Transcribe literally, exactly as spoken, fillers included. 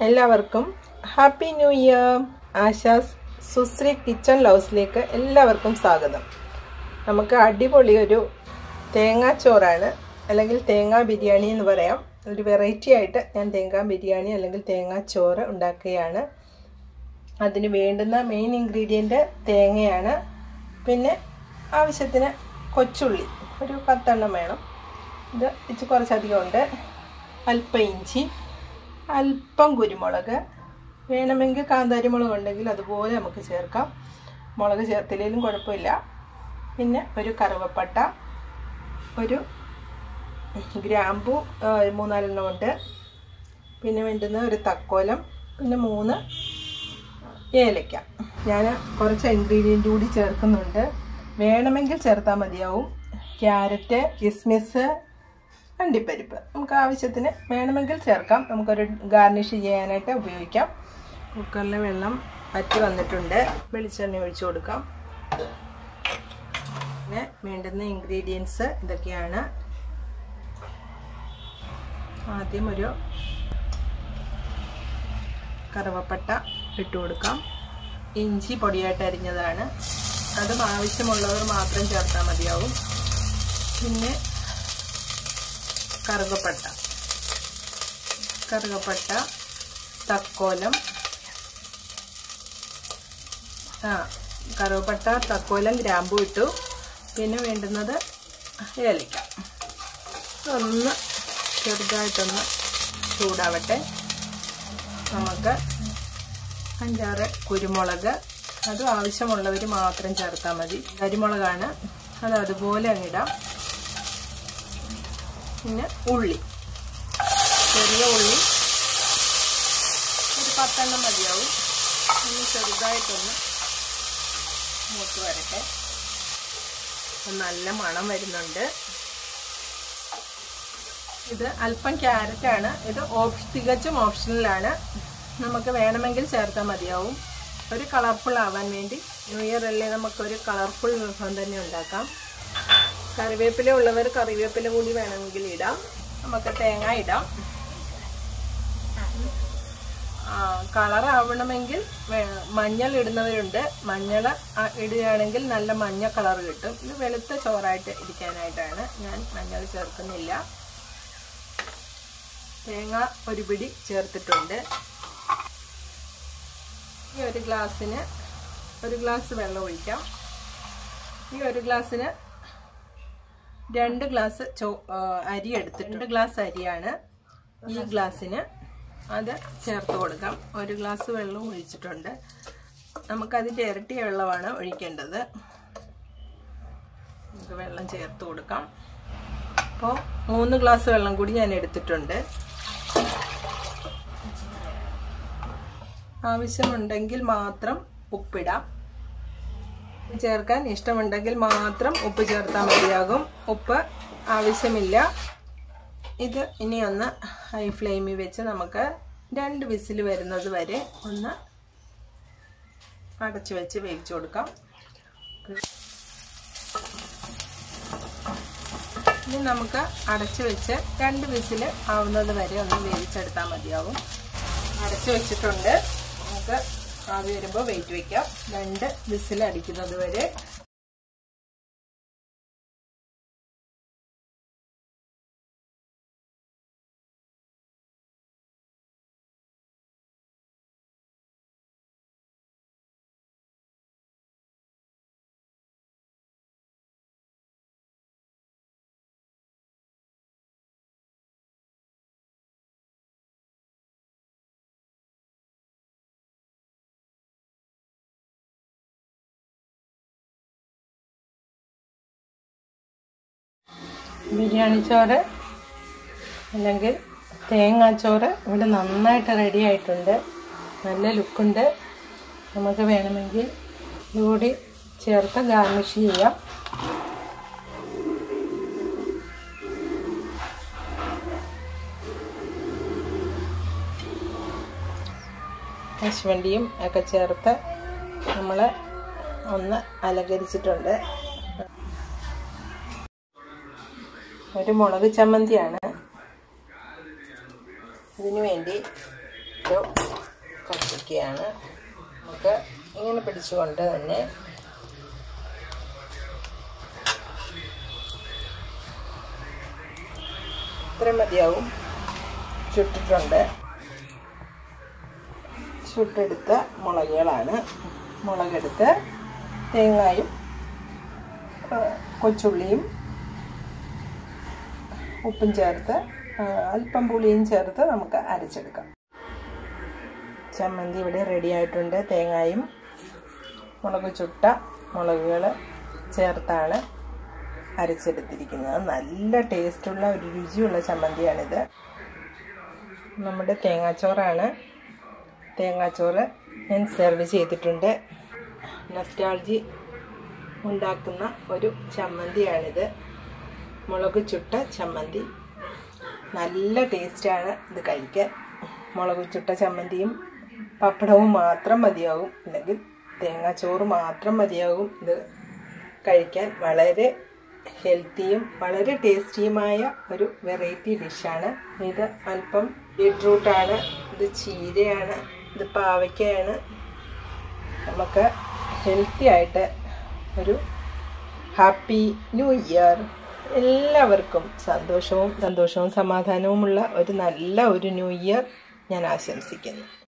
എല്ലാവർക്കും happy new year. Asha's susree kitchen ലൗസിലേക്ക് എല്ലാവർക്കും സ്വാഗതം. നമുക്ക് അടിപൊളി ഒരു തേങ്ങാച്ചോറാണ്, അല്ലെങ്കിൽ തേങ്ങാ ബിരിയാണി എന്ന് പറയാം. ഒരു വെറൈറ്റി ആയിട്ട് ഞാൻ തേങ്ങാ ബിരിയാണി അല്ലെങ്കിൽ തേങ്ങാച്ചോറ് ഉണ്ടാക്കുകയാണ്. അതിന് വേണ്ടുന്ന മെയിൻ ഇൻഗ്രീഡിയൻറ്റ് തേങ്ങയാണ്. പിന്നെ ആവശ്യത്തിന് കൊച്ചുള്ളി ഒരു പത്തെണ്ണം വേണം. ഇത് ഇച്ചിരി കുറച്ചധികം ഉണ്ട്. അല്പം ഇഞ്ചി, അല്പം കുരുമുളക്, വേണമെങ്കിൽ കാന്താരി മുളക് ഉണ്ടെങ്കിൽ അതുപോലെ നമുക്ക് ചേർക്കാം. മുളക് ചേർത്തില്ലെങ്കിലും കുഴപ്പമില്ല. പിന്നെ ഒരു കറുവപ്പട്ട, ഒരു ഗ്രാമ്പു മൂന്നാലെണ്ണം ഉണ്ട്. പിന്നെ വേണ്ടുന്ന ഒരു തക്കോലം, പിന്നെ മൂന്ന് ഏലക്ക. ഞാൻ കുറച്ച് ഇൻഗ്രീഡിയൻ്റ് കൂടി ചേർക്കുന്നുണ്ട്, വേണമെങ്കിൽ ചേർത്താൽ മതിയാവും. ക്യാരറ്റ്, കിസ്മിസ്, അണ്ടിപ്പരിപ്പ് നമുക്ക് ആവശ്യത്തിന് വേണമെങ്കിൽ ചേർക്കാം. നമുക്കൊരു ഗാർണിഷ് ചെയ്യാനായിട്ട് ഉപയോഗിക്കാം. കുക്കറിലെ വെള്ളം വറ്റി വന്നിട്ടുണ്ട്. വെളിച്ചെണ്ണ ഒഴിച്ചു കൊടുക്കാം. പിന്നെ വേണ്ടുന്ന ഇൻഗ്രീഡിയൻസ് ഇതൊക്കെയാണ്. ആദ്യം ഒരു കറുവപ്പട്ട ഇട്ട് കൊടുക്കാം. ഇഞ്ചി പൊടിയായിട്ട് അരിഞ്ഞതാണ്, അതും ആവശ്യമുള്ളവർ മാത്രം ചേർത്താൽ മതിയാവും. പിന്നെ കറുകപ്പട്ട കറുകപ്പട്ട തക്കോലം ആ കറുവപ്പട്ട തക്കോലം ഗ്രാമ്പു ഇട്ടു. പിന്നെ വേണ്ടുന്നത് ഏലക്ക. ഒന്ന് ചെറുതായിട്ടൊന്ന് ചൂടാവട്ടെ. നമുക്ക് അഞ്ചാറ് കുരുമുളക്, അതും ആവശ്യമുള്ളവർ മാത്രം ചേർത്താൽ മതി. കരിമുളകാണ്, അത് അതുപോലെ അങ്ങിടാം. പിന്നെ ഉള്ളി, ചെറിയ ഉള്ളി ഒരു പത്തെണ്ണം മതിയാവും. ഒന്ന് ചെറുതായിട്ടൊന്ന് മൂത്ത് വരട്ടെ. നല്ല മണം വരുന്നുണ്ട്. ഇത് അല്പം ക്യാരറ്റാണ്. ഇത് ഓപ്ഷ തികച്ചും ഓപ്ഷണലാണ്. നമുക്ക് വേണമെങ്കിൽ ചേർത്താൽ മതിയാവും. ഒരു കളർഫുൾ ആവാൻ വേണ്ടി. ന്യൂ ഇയർ അല്ലേ, നമുക്കൊരു കളർഫുൾ വിഭവം തന്നെ ഉണ്ടാക്കാം. കറിവേപ്പില ഉള്ളവർ കറിവേപ്പില കൂടി വേണമെങ്കിൽ ഇടാം. നമുക്ക് തേങ്ങ ഇടാം. കളർ ആവണമെങ്കിൽ മഞ്ഞൾ ഇടുന്നവരുണ്ട്. മഞ്ഞൾ ഇടുകയാണെങ്കിൽ നല്ല മഞ്ഞ കളർ കിട്ടും. ഇത് വെളുത്ത ചോറായിട്ട് ഇരിക്കാനായിട്ടാണ് ഞാൻ മഞ്ഞൾ ചേർക്കുന്നില്ല. തേങ്ങ ഒരു പിടി ചേർത്തിട്ടുണ്ട്. ഈ ഒരു ഗ്ലാസ്സിന് ഒരു ഗ്ലാസ് വെള്ളം ഒഴിക്കാം. ഈ ഒരു ഗ്ലാസ്സിന് രണ്ട് ഗ്ലാസ് ചോ അരി എടുത്തിട്ട് രണ്ട് ഗ്ലാസ് അരിയാണ് ഈ ഗ്ലാസ്സിന്. അത് ചേർത്ത് കൊടുക്കാം. ഒരു ഗ്ലാസ് വെള്ളം ഒഴിച്ചിട്ടുണ്ട്. നമുക്കതിൻ്റെ ഇരട്ടി വെള്ളമാണ് ഒഴിക്കേണ്ടത്. നമുക്ക് വെള്ളം ചേർത്ത് കൊടുക്കാം. അപ്പോൾ മൂന്ന് ഗ്ലാസ് വെള്ളം കൂടി ഞാൻ എടുത്തിട്ടുണ്ട്. ആവശ്യമുണ്ടെങ്കിൽ മാത്രം ഉപ്പിടാം. ചേർക്കാൻ ഇഷ്ടമുണ്ടെങ്കിൽ മാത്രം ഉപ്പ് ചേർത്താൽ മതിയാകും. ഉപ്പ് ആവശ്യമില്ല. ഇത് ഇനി ഒന്ന് ഹൈ ഫ്ലെയിമിൽ വെച്ച് നമുക്ക് രണ്ട് വിസിൽ വരുന്നത് വരെ ഒന്ന് അടച്ചു വെച്ച് വേവിച്ചു കൊടുക്കാം. ഇനി നമുക്ക് അടച്ചു വെച്ച് രണ്ട് വിസിൽ ആവുന്നത് വരെ ഒന്ന് വേവിച്ചെടുത്താൽ മതിയാവും. അടച്ചു വെച്ചിട്ടുണ്ട്. നമുക്ക് ആവി വരുമ്പോൾ വെയിറ്റ് വയ്ക്കാം. രണ്ട് വിസിൽ അടിക്കുന്നത് വരെ. ബിരിയാണി ചോറ് അല്ലെങ്കിൽ തേങ്ങാച്ചോറ് ഇവിടെ നന്നായിട്ട് റെഡി ആയിട്ടുണ്ട്. നല്ല ലുക്കുണ്ട്. നമുക്ക് വേണമെങ്കിൽ ഇതുകൂടി ചേർത്ത് ഗാർണിഷ് ചെയ്യാം. കശുവണ്ടിയും ഒക്കെ ചേർത്ത് നമ്മൾ ഒന്ന് അലങ്കരിച്ചിട്ടുണ്ട്. ഒരു മുളക് ചമ്മന്തിയാണ്. ഇതിനു വേണ്ടി സ്റ്റവ് കത്തിക്കുകയാണ്. നമുക്ക് ഇങ്ങനെ പിടിച്ചുകൊണ്ട് തന്നെ ഇത്രയും മതിയാവും. ചുട്ടിട്ടുണ്ട്. ചുട്ടെടുത്ത മുളകുകളാണ്. മുളകെടുത്ത് തേങ്ങയും കൊച്ചുള്ളിയും ഉപ്പും ചേർത്ത് അല്പം പുളിയും ചേർത്ത് നമുക്ക് അരച്ചെടുക്കാം. ചമ്മന്തി ഇവിടെ റെഡി ആയിട്ടുണ്ട്. തേങ്ങയും മുളക് ചുട്ട മുളകുകൾ ചേർത്താണ് അരച്ചെടുത്തിരിക്കുന്നത്. നല്ല ടേസ്റ്റുള്ള ഒരു രുചിയുള്ള ചമ്മന്തിയാണിത്. നമ്മുടെ തേങ്ങാച്ചോറാണ്. തേങ്ങാച്ചോറ് ഞാൻ സെർവ് ചെയ്തിട്ടുണ്ട്. നൊസ്റ്റാൾജി ഉണ്ടാക്കുന്ന ഒരു ചമ്മന്തിയാണിത്. മുളക് ചുട്ട ചമ്മന്തി. നല്ല ടേസ്റ്റാണ് ഇത് കഴിക്കാൻ. മുളക് ചുട്ട ചമ്മന്തിയും പപ്പടവും മാത്രം മതിയാകും, അല്ലെങ്കിൽ തേങ്ങാച്ചോറ് മാത്രം മതിയാകും ഇത് കഴിക്കാൻ. വളരെ ഹെൽത്തിയും വളരെ ടേസ്റ്റിയുമായ ഒരു വെറൈറ്റി ഡിഷാണ് ഇത്. അല്പം ബീട്രൂട്ടാണ്, ഇത് ചീരയാണ്, ഇത് പാവയ്ക്കയാണ്. നമുക്ക് ഹെൽത്തി ആയിട്ട് ഒരു ഹാപ്പി ന്യൂ ഇയർ. എല്ലാവർക്കും സന്തോഷവും സന്തോഷവും സമാധാനവുമുള്ള ഒരു നല്ല ഒരു ന്യൂ ഇയർ ഞാൻ ആശംസിക്കുന്നു.